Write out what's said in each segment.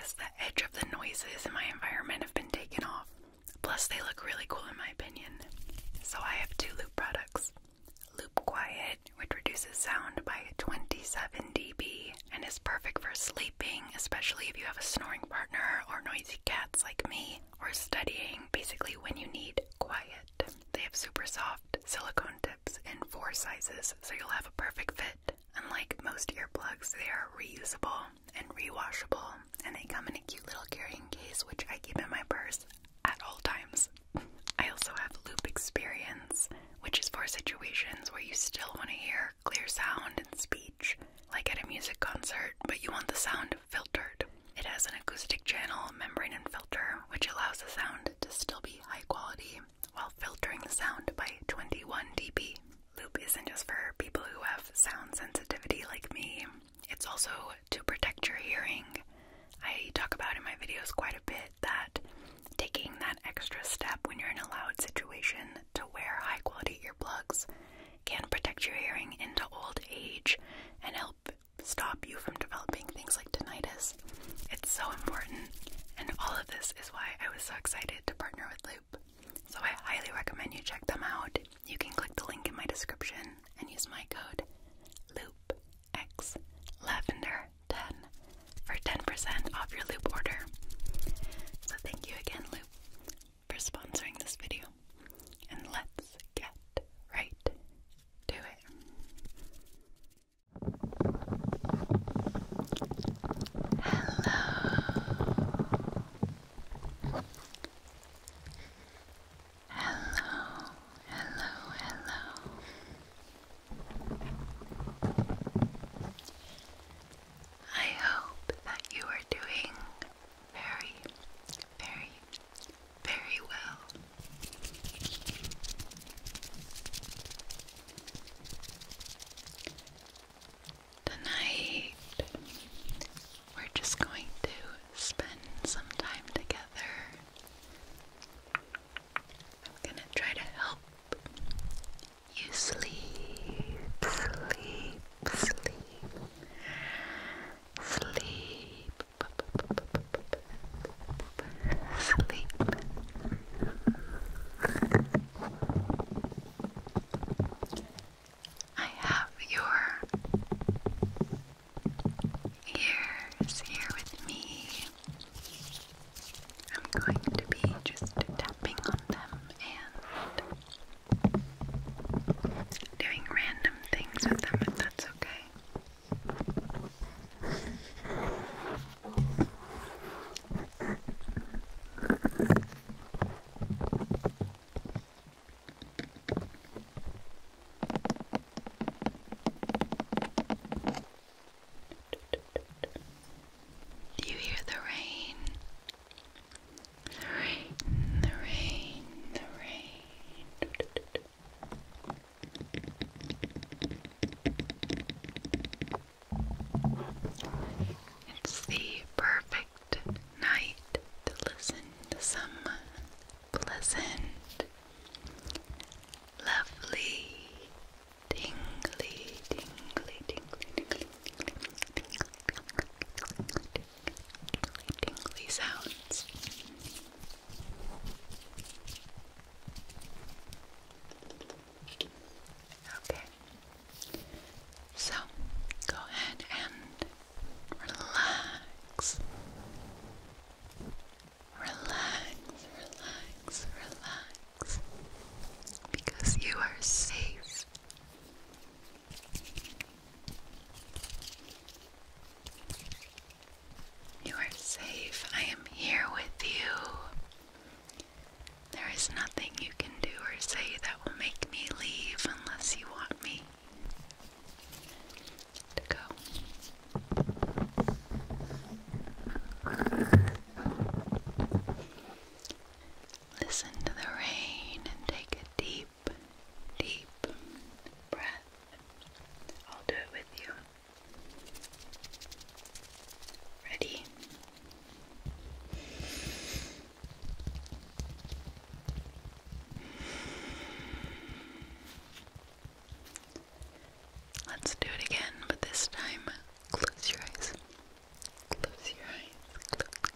because the edge of the noises in my environment have been taken off. Plus, they look really cool in my opinion. So I have two loop products. Loop Quiet, which reduces sound by 27 dB and is perfect for sleeping, especially if you have a snoring partner or noisy cats like me, or studying, basically when you need quiet. They have super soft silicone tips in 4 sizes, so you'll have a perfect fit. Unlike most earplugs, they are reusable and rewashable, and they come in a cute little carrying case, which I keep in my purse at all times. I also have Loop Experience, which is for situations where you still want to hear clear sound and speech, like at a music concert, but you want the sound filtered. It has an acoustic channel, membrane, and filter, which allows the sound to still be high quality while filtering the sound by 21 dB. Loop isn't just for people who have sound sensitivity like me. It's also to protect your hearing. I talk about in my videos quite a bit that taking that extra step when you're in a loud situation to wear high quality earplugs can protect your hearing into old age and help stop you from developing things like tinnitus. It's so important, and all of this is why I was so excited to partner with Loop. So I highly recommend you check them out. You can click the link in my description and use my code LOOPXLavender10 for 10% off your Loop order. So thank you again, Loop, for sponsoring this video. And let's get right to it. Let's do it again, but this time close your eyes. Close your eyes.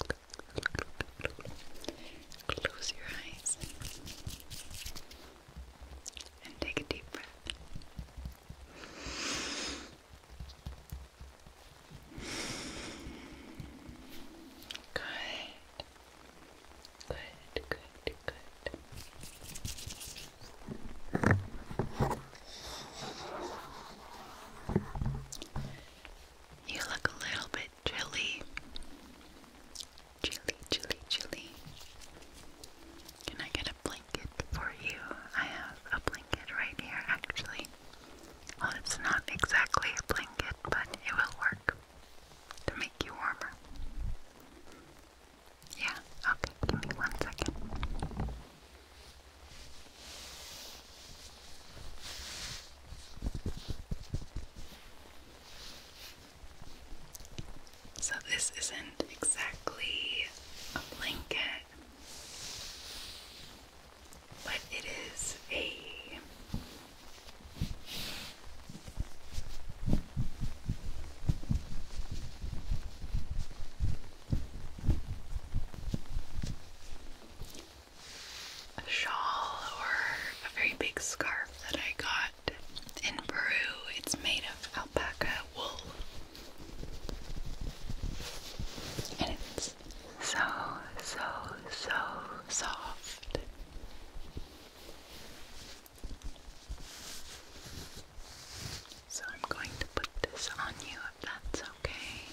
exactly a blanket, but it is a shawl or a very big scarf that I got in Peru. It's made of alpaca wool, and it's so soft. So I'm going to put this on you if that's okay.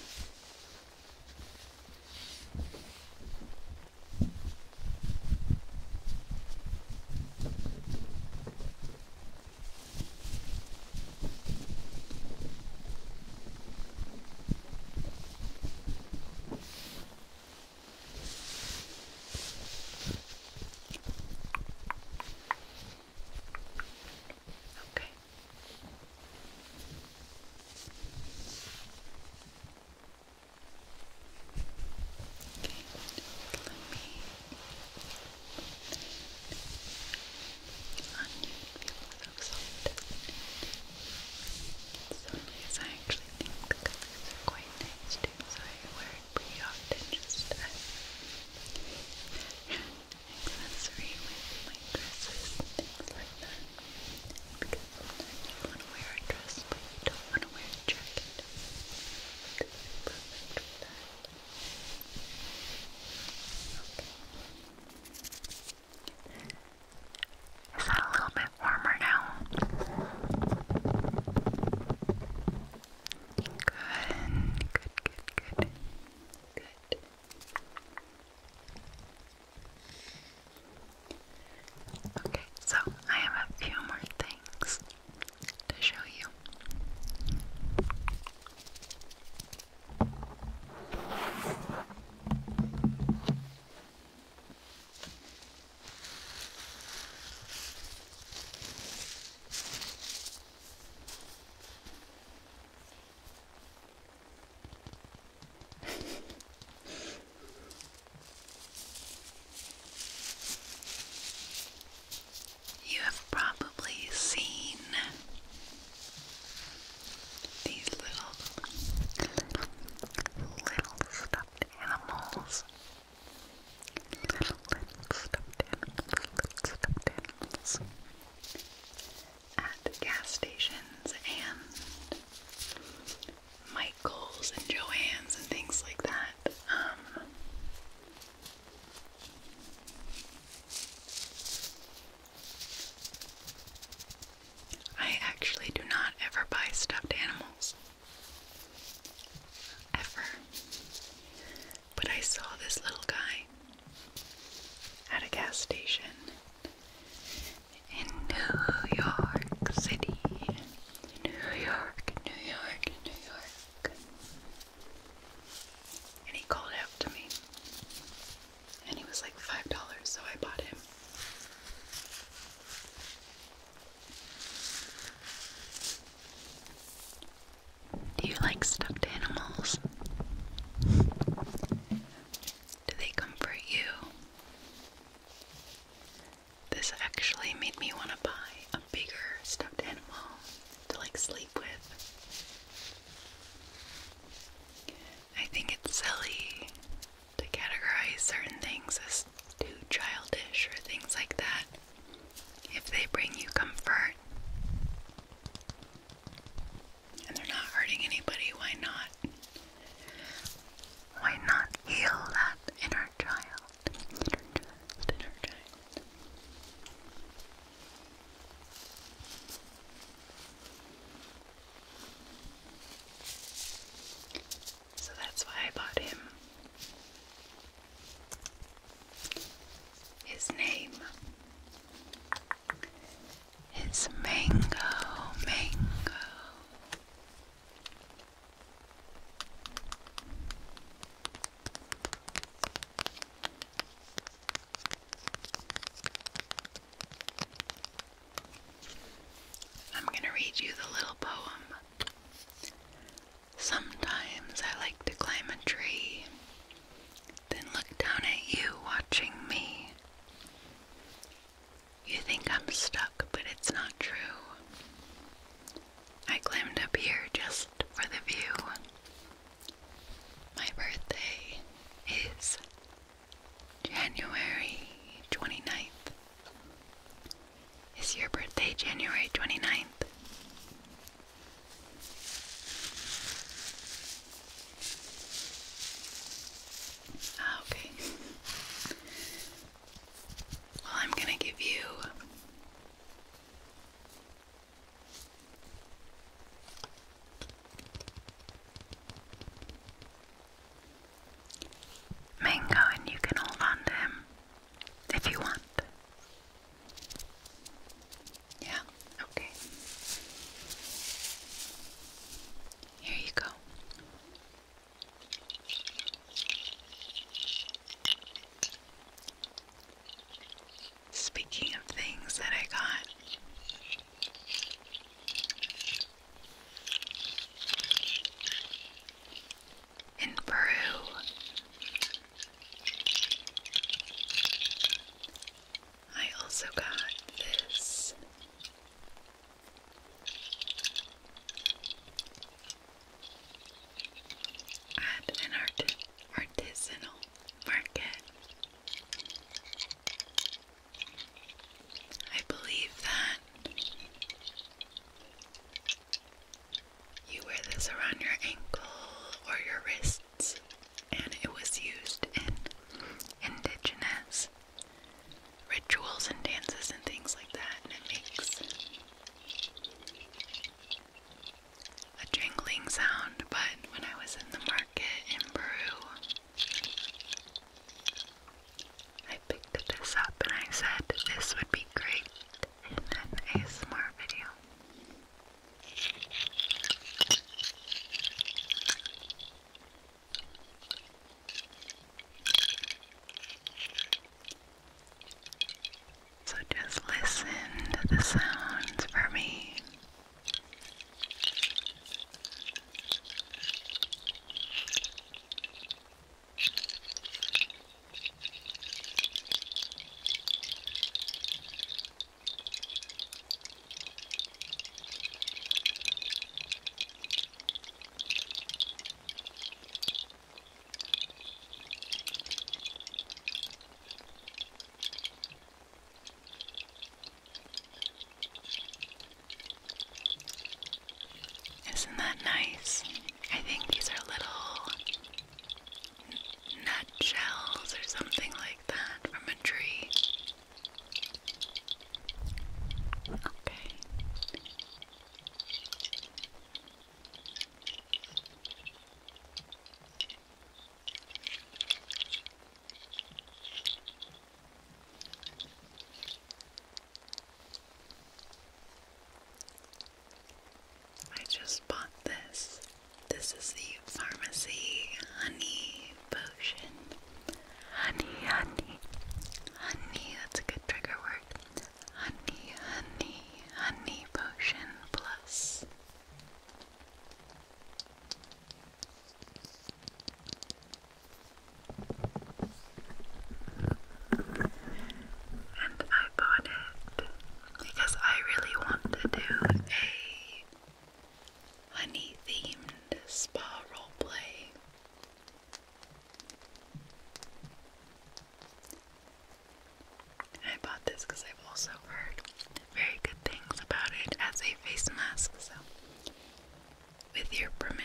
Okay. Sometimes I actually think the colors are quite nice too, so I wear it pretty often just as accessory with my dresses and things like that. Because sometimes you want to wear a dress but you don't want to wear a jacket. This is perfect for that. Is that a little bit warmer now? Good. Okay, so I have a few more things to show you. You have probably seen these little stuffed animals. Little stuffed animals at gas stations and Michael's and Joann's and things like that. I actually do not ever buy stuffed animals. Ever. But I saw this little guy at a gas station in New York City. New York. And he called out to me. And he was like $5, so I bought him. Do you like stuffed animals? Do they comfort you? This actually made me want to buy a bigger stuffed animal to like sleep with. I think it's silly to categorize certain things as too childish or things like that. If they bring you comfort and they're not hurting anybody, why not?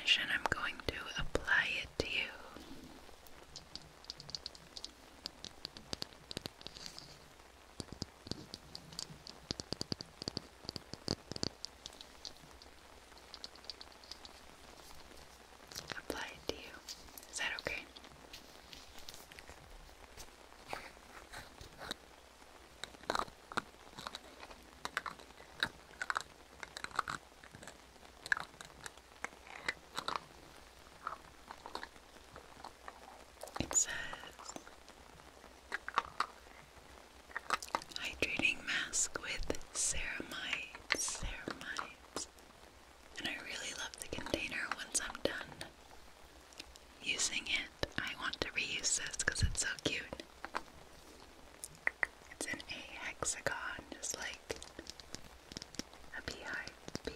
permission, I'm going to apply it to you. Apply it to you. Is that okay? It says hydrating mask with ceramides, and I really love the container. Once I'm done using it, I want to reuse this because it's so cute. It's in a hexagon, just like a beehive.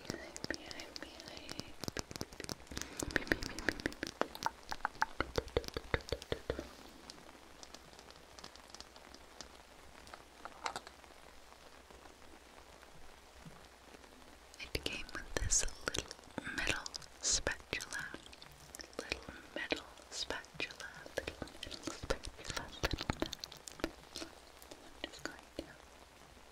It came with this little metal spatula. Little metal spatula. I'm just going to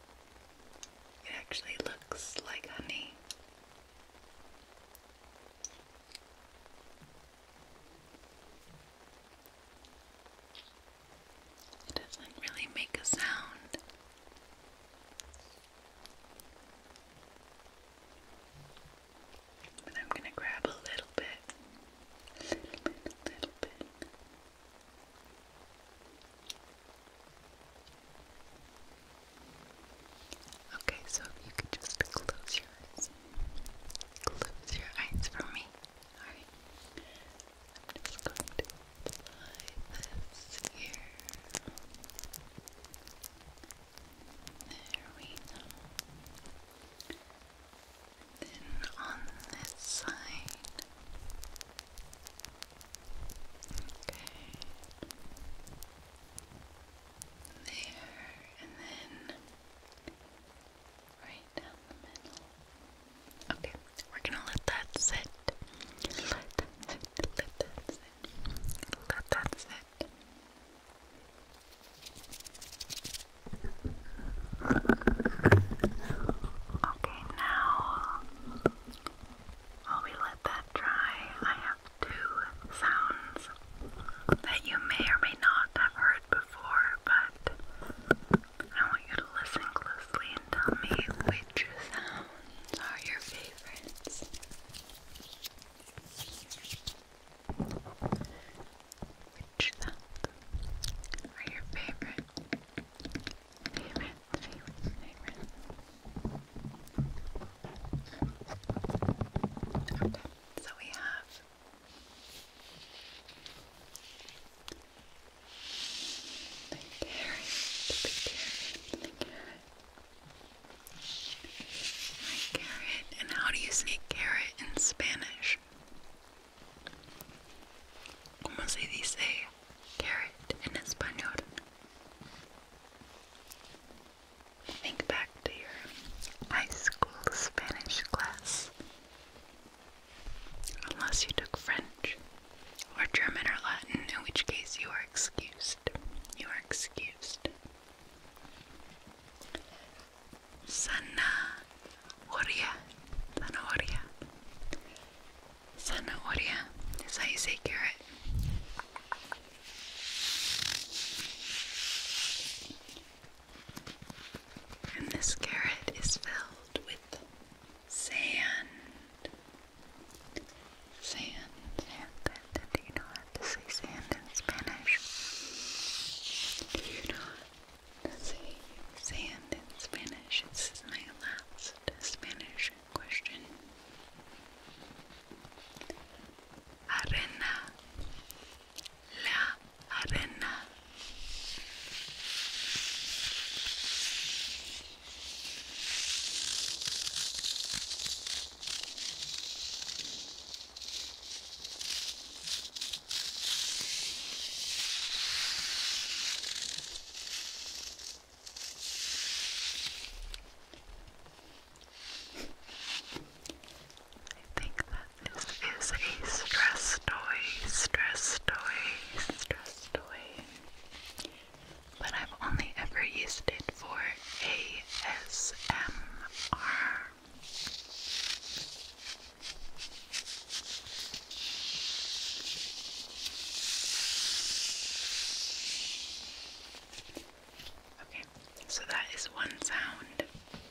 least one sound.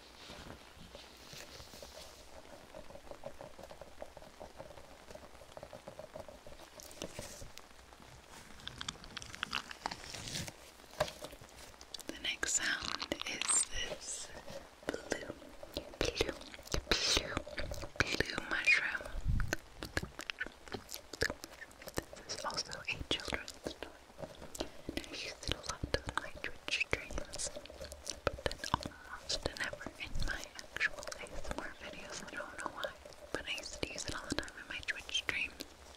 The next sound is this blue mushroom. This is also a children's toy. I use it a lot on my Twitch streams, but then almost never in my actual ASMR videos. I don't know why, but I used to use it all the time in my Twitch streams.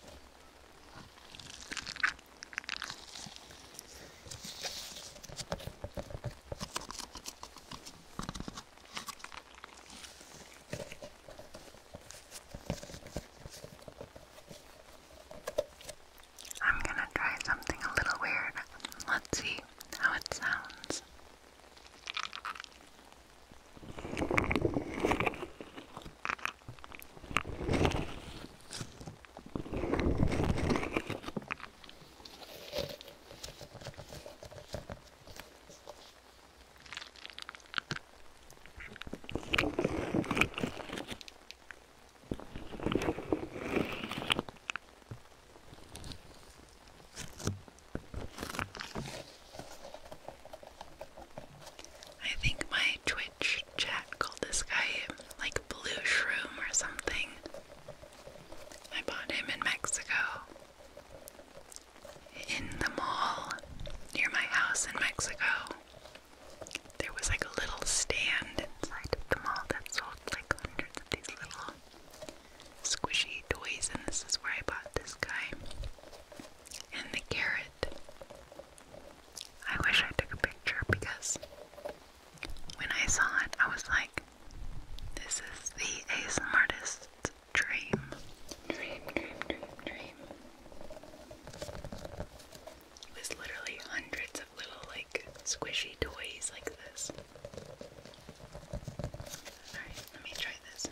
I'm gonna try something a little weird. Let's see how it sounds. I think my Twitch chat called this guy like Blue Shroom or something. I bought him in Mexico. In the mall near my house in Mexico, there was like a little stand inside of the mall that sold like hundreds of these little squishy toys, and this is where I bought this guy. And the carrot. I wish I took a picture because when I saw it, I was like, this is the ASMR artist's dream. Dream. It was literally hundreds of little, like, squishy toys like this. Alright, let me try this.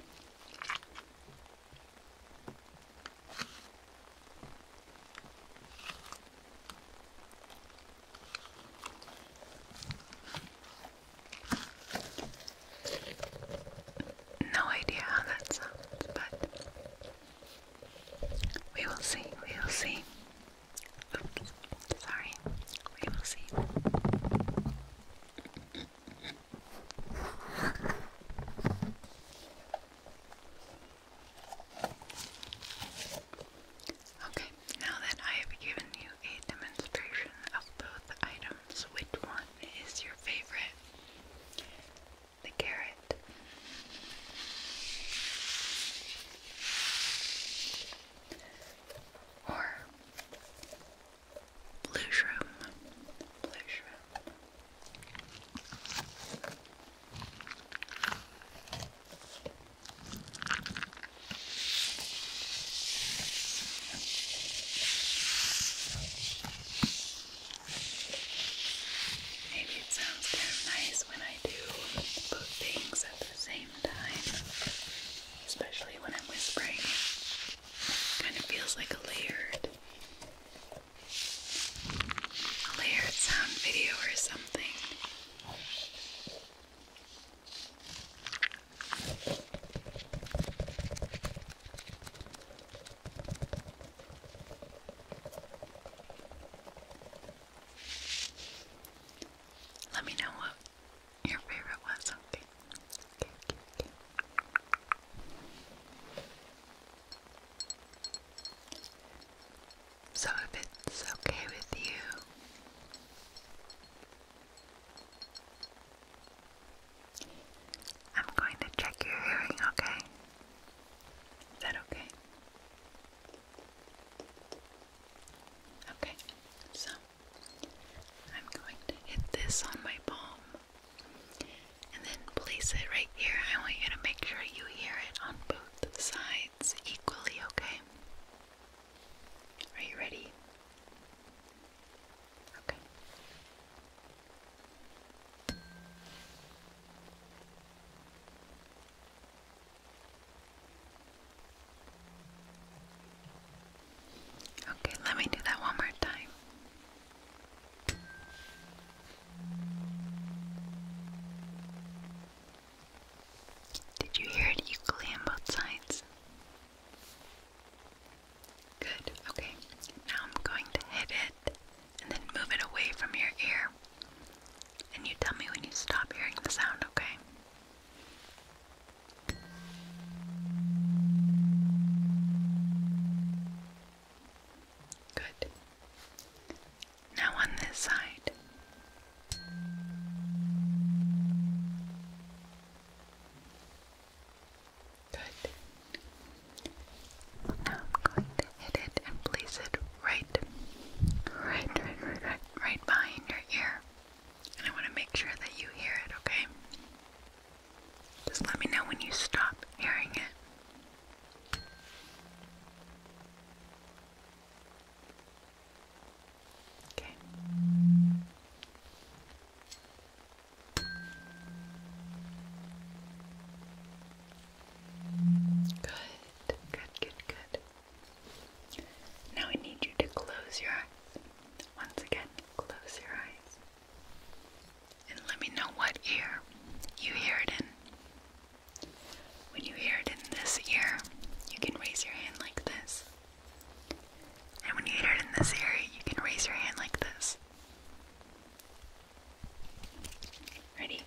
No idea how that sounds, but we will see. Oops, sorry. We will see. side. Good. Now I'm going to hit it and place it right behind your ear. And I want to make sure that you hear it, okay? Just let me know when you stop hearing it. Okay. Good. Now I need you to close your eyes. Once again, close your eyes. And let me know what ear you hear it in. When you hear it in this ear, you can raise your hand like this. And when you hear it in this ear, you can raise your hand like this. Ready?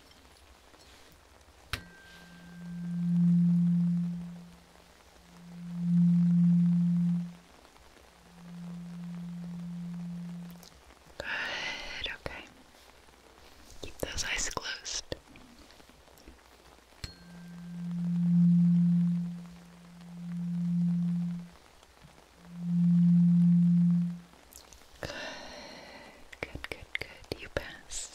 Good, okay. Keep those eyes closed. Good. You pass.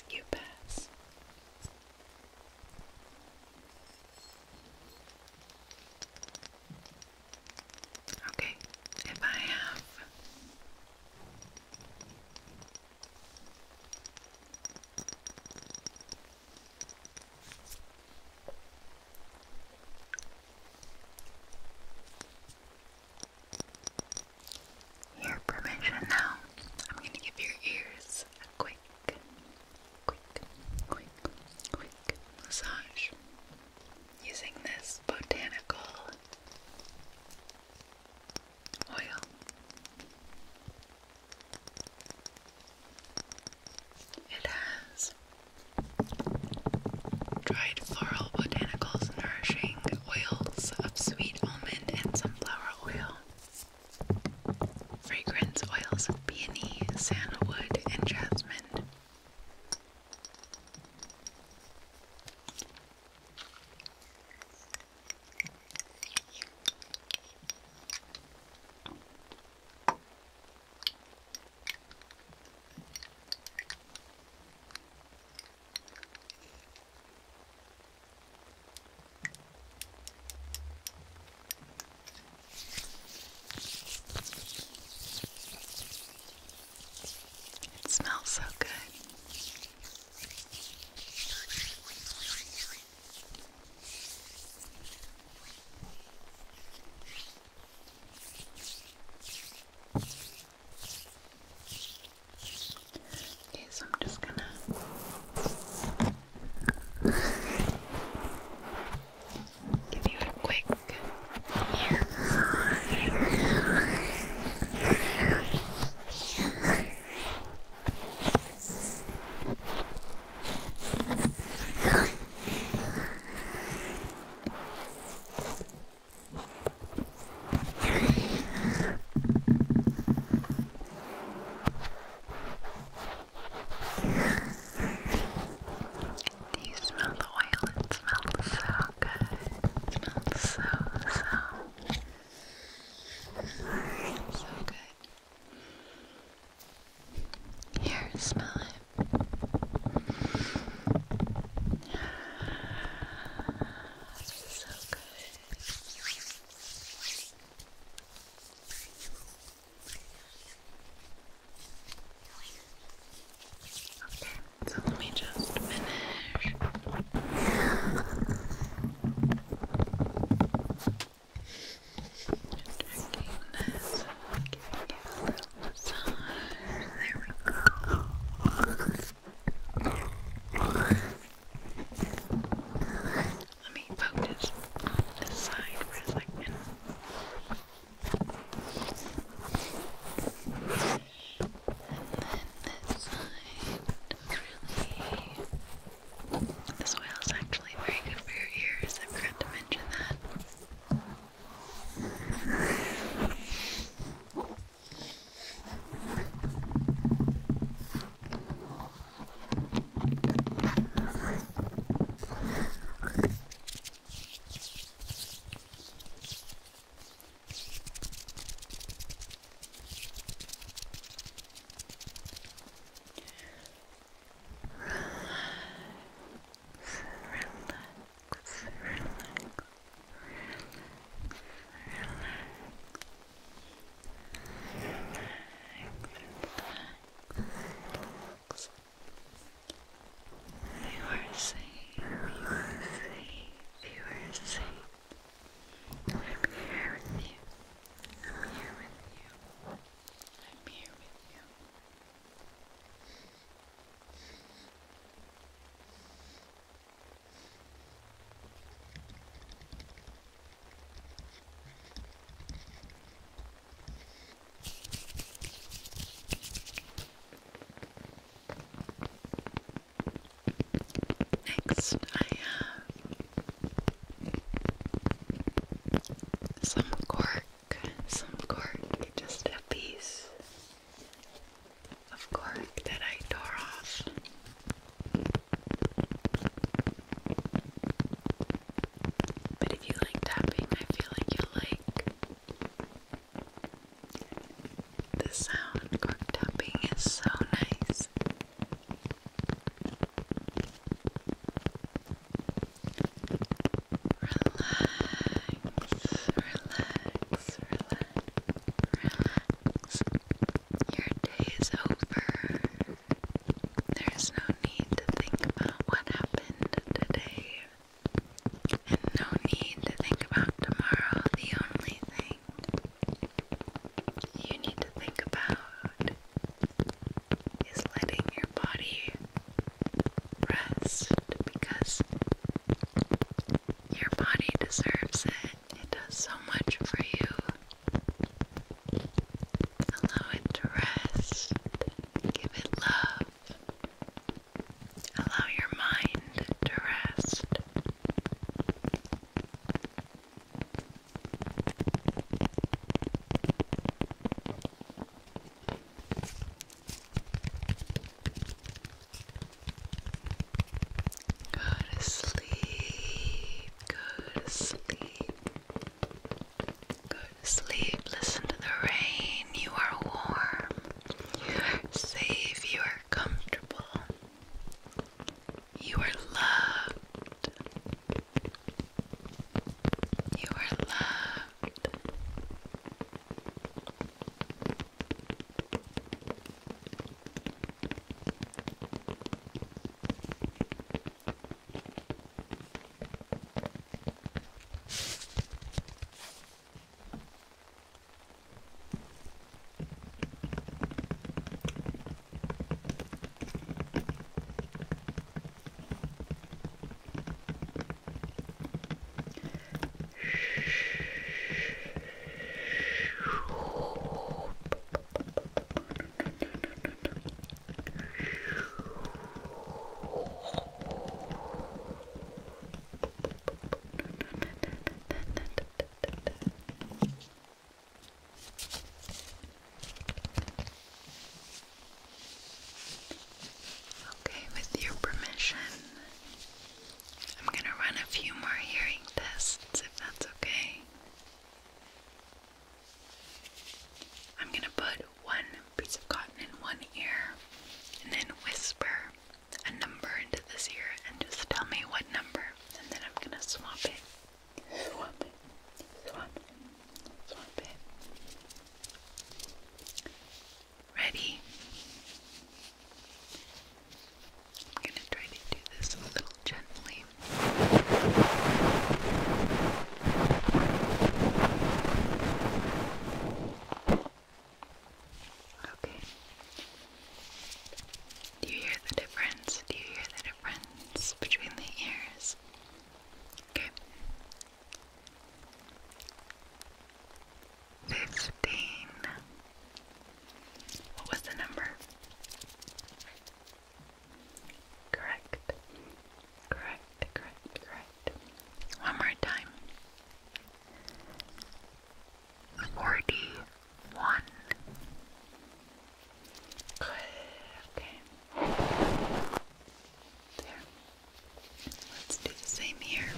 Okay, if I have your permission now, I'm going to give your ears a quick massage using this botanical oil. It has dried floral botanicals, nourishing oils of sweet almond and sunflower oil, fragrance oils of peony, sandalwood, and jasmine. It smells so good. Okay, so I'm just gonna give you a quick ear. Do you smell the oil? It smells so good. It smells so good. Here, smell it. It's so good. Okay. Next, I have some cork, just a piece of cork that I tore off. But if you like tapping, I feel like you'll like the sound. Cork tapping is so nice. Relax. Your day is over. There's no need to think about what happened today, and no need to think about tomorrow. The only thing you need to think about is letting your body rest, because your body deserves it. It does so much for you. Allow it to rest. Give it love. Allow your mind to rest. Go to sleep. Go to sleep. Go to sleep. Listen to the rain. You are warm. You are safe. You are comfortable. You are loved. You are loved. Okay, with your permission, I'm gonna run a few more hearing tests, if that's okay. I'm gonna put one piece of cotton in one ear and then whisper a number into this ear and just tell me what number, and then I'm gonna swap it. Swap it. Swap it. Swap it. Ready? I'm gonna try to do this a little gently. Okay. Do you hear the difference? Do you hear the difference between the ears? Okay. 15. What was the number? Correct. Correct. One more time. 41. Good. Okay. There. Let's do the same here.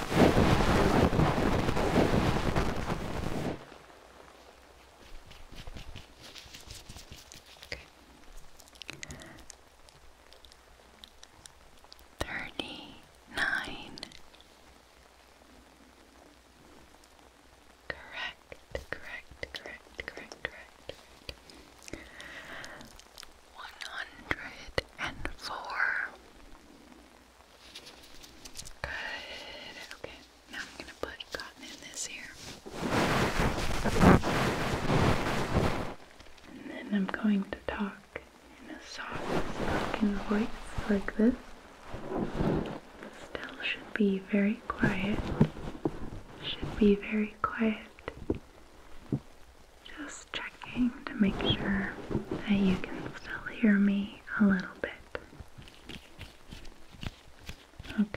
Okay. 39. Correct. 104. Good. Okay. Now I'm gonna put cotton in this ear. And then I'm going to talk in a soft spoken voice like this. Still should be very quiet. Just checking to make sure that you can still hear me a little bit. Okay.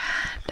that.